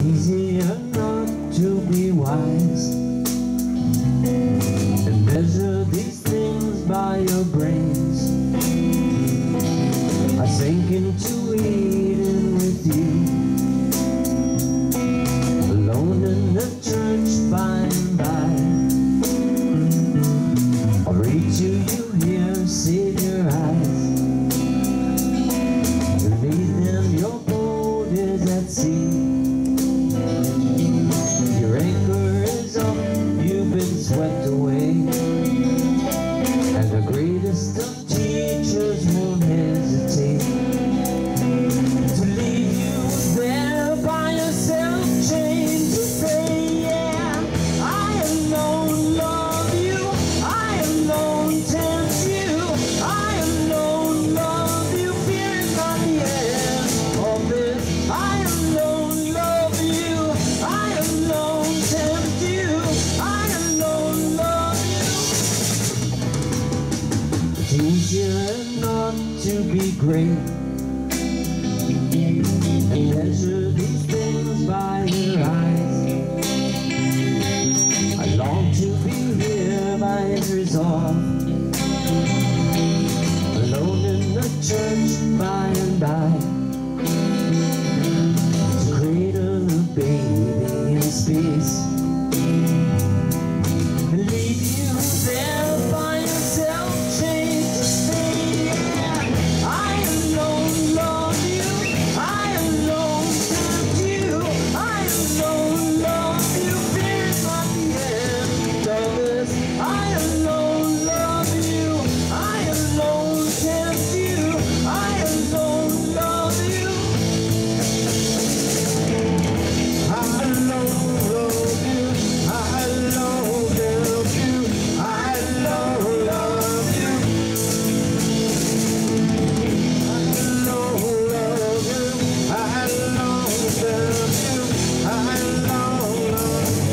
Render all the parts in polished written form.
Easier not to be wise and measure these things by your brains. I sink into Eden with you, alone in the church by and by. I'll read to you here, save your eyes, and lead them, your boat is at sea. Your anchor is up, you've been swept away, and the greatest of teachers won't hesitate to leave you there by yourself, chained to say, yeah, I alone love you, I alone tempt you, I alone love you, fear is not the end of this. I alone love you, I alone tempt you, I alone love you. It's easier not to be great and measure these things by your eyes. I long to be here by his resolve, alone in the church by and by, to cradle a baby in space and leave you there by yourself, chained to say, yeah, I alone love you, I alone tempt you, I alone love you, fear is not the end of this. I alone love you, I alone tempt you, I alone love you. I alone love you, I alone love you, I alone love you. I alone love you, I alone love you, I alone love you.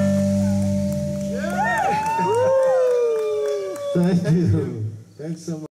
Thank you. Thanks so much.